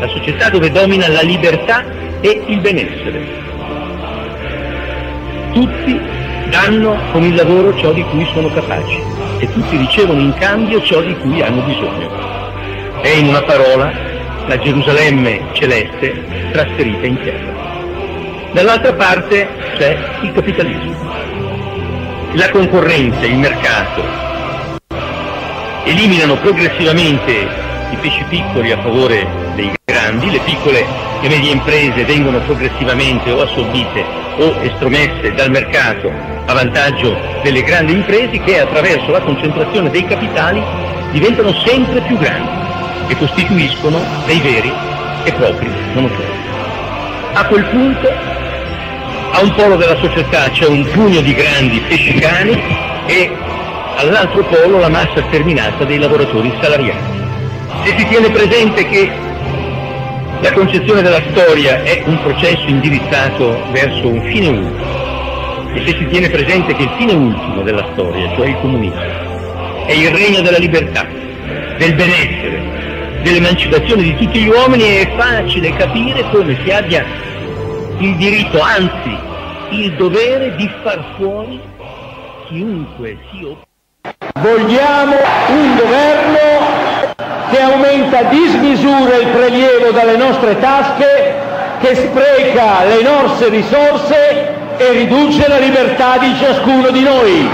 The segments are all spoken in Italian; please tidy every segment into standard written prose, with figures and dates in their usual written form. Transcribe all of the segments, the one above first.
la società dove domina la libertà e il benessere. Tutti danno con il lavoro ciò di cui sono capaci e tutti ricevono in cambio ciò di cui hanno bisogno. È, in una parola, la Gerusalemme celeste trasferita in terra. Dall'altra parte c'è il capitalismo. La concorrenza, il mercato eliminano progressivamente i pesci piccoli a favore dei grandi, le piccole e medie imprese vengono progressivamente o assorbite o estromesse dal mercato a vantaggio delle grandi imprese che attraverso la concentrazione dei capitali diventano sempre più grandi e costituiscono dei veri e propri monopoli. A quel punto a un polo della società c'è un pugno di grandi pescicani e all'altro polo la massa sterminata dei lavoratori salariati. Se si tiene presente che la concezione della storia è un processo indirizzato verso un fine ultimo, e se si tiene presente che il fine ultimo della storia, cioè il comunismo, è il regno della libertà, del benessere, dell'emancipazione di tutti gli uomini, è facile capire come si abbia il diritto, anzi il dovere di far fuori chiunque si oppone. Vogliamo un governo che aumenta a dismisura il prelievo dalle nostre tasche, che spreca le nostre risorse e riduce la libertà di ciascuno di noi.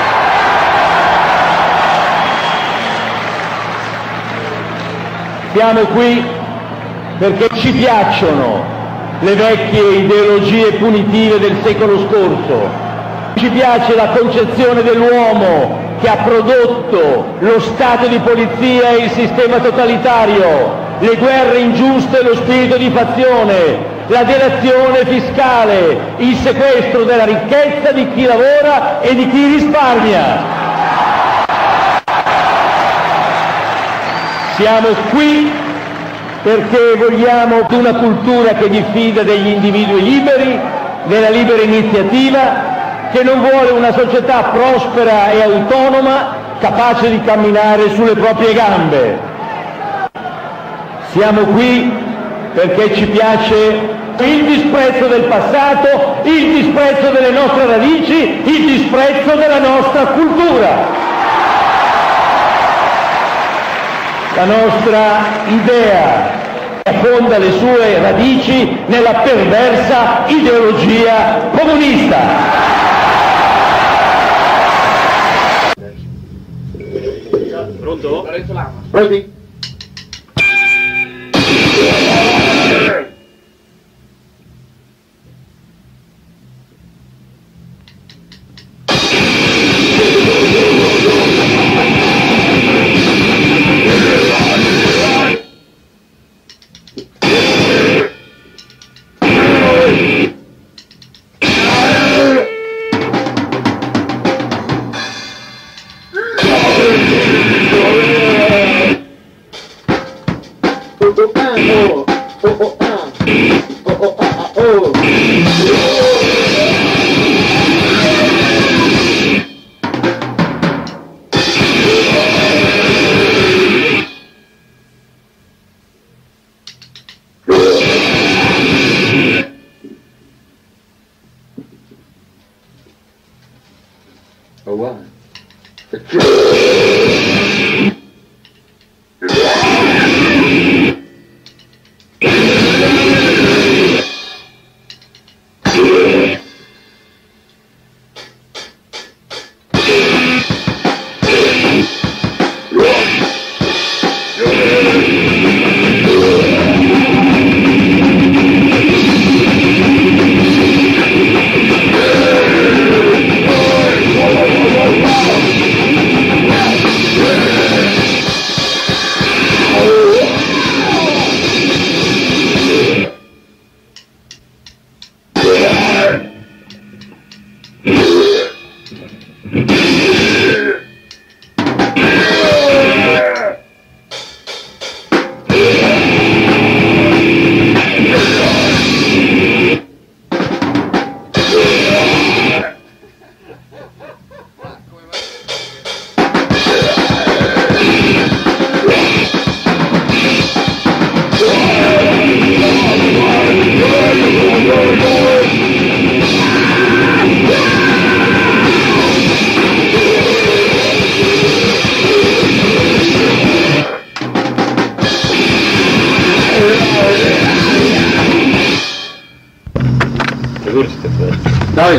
Siamo qui perché ci piacciono le vecchie ideologie punitive del secolo scorso. Ci piace la concezione dell'uomo che ha prodotto lo Stato di polizia e il sistema totalitario, le guerre ingiuste e lo spirito di fazione, la delazione fiscale, il sequestro della ricchezza di chi lavora e di chi risparmia. Siamo qui perché vogliamo una cultura che diffida degli individui liberi, della libera iniziativa, che non vuole una società prospera e autonoma, capace di camminare sulle proprie gambe. Siamo qui perché ci piace il disprezzo del passato, il disprezzo delle nostre radici, il disprezzo della nostra cultura. La nostra idea affonda le sue radici nella perversa ideologia comunista. Pronto? Pronti? Noi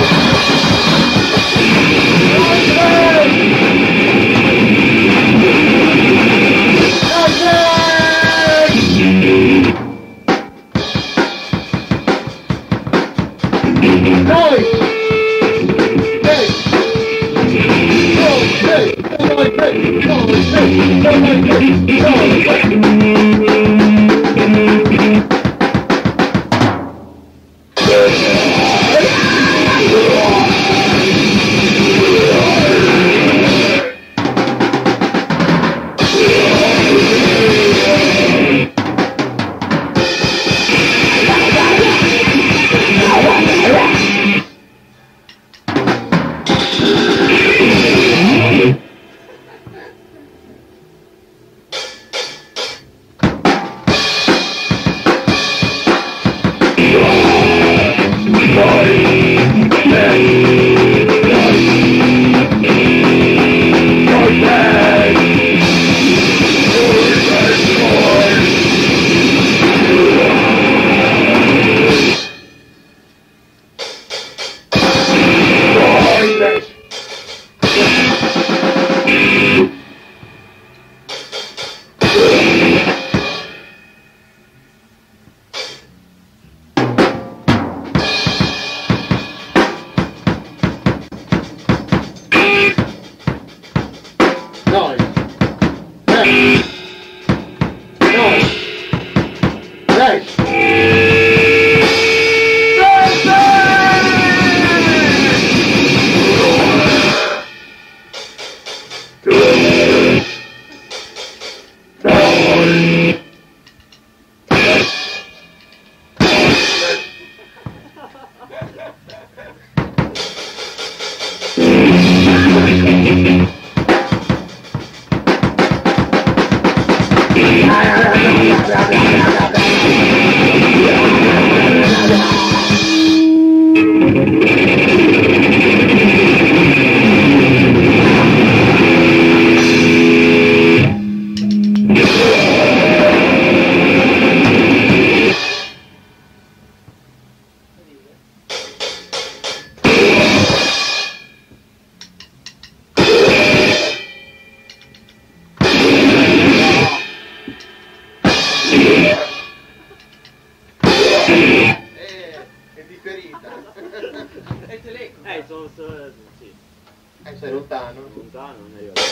Sì. Sei lontano? Lontano, non è arrivato.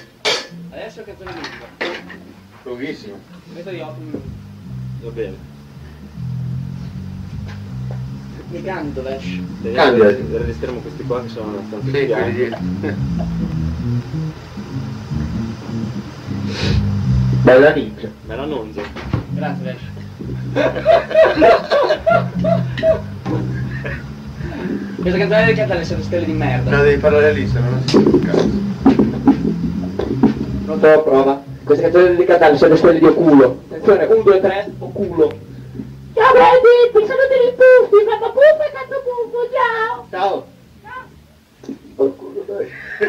Adesso canzone lunga. Lunghissimo. Questa di 8 minuti. Va bene. Mi candido, Vesh. Candidati. Registriamo questi qua che sono abbastanza Sì, spiani. quelli Bella nicchia. Bella nonza. Grazie, Vesh. Questa canzone è dedicata alle stelle di merda. No, devi parlare lì, se no non si sente un cazzo. Pronto? Prova. Questa canzone è dedicata alle stelle di Oculo. Attenzione, 1, 2, 3, Oculo. Ciao belli, ti saluto i puffi, mamma puffa e cazzo puffo, ciao! Ciao. Ciao! Oh culo, dai.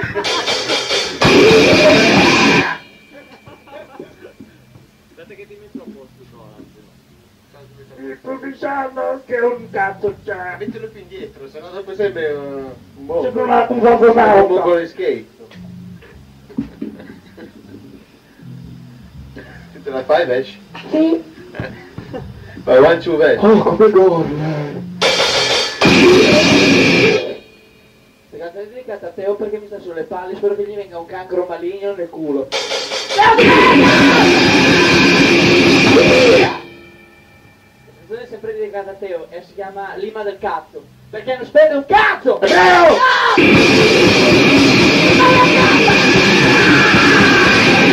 Aspetta che ti metto a posto, no, anzi no. Sto dicendo che un cazzo c'è! Mettilo più indietro, sennò dopo sembra un mongolo. Sembra un Un cosmonauta! mongolo di skate. Te la fai, Vesh? Sì! Vai, one, two, Vesh. Oh, come gorle! Questa canzone è dedicata a Teo perché mi sta sulle palle, spero che gli venga un cancro maligno nel culo. Questa canzone è sempre dedicata a Teo e si chiama Lima del cazzo. Perché non spende un cazzo! Teo!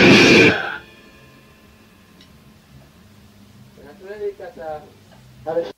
La canzone è dedicata a